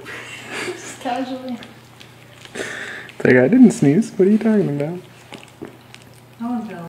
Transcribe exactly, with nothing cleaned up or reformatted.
Just casually. It's like, I didn't sneeze. What are you talking about?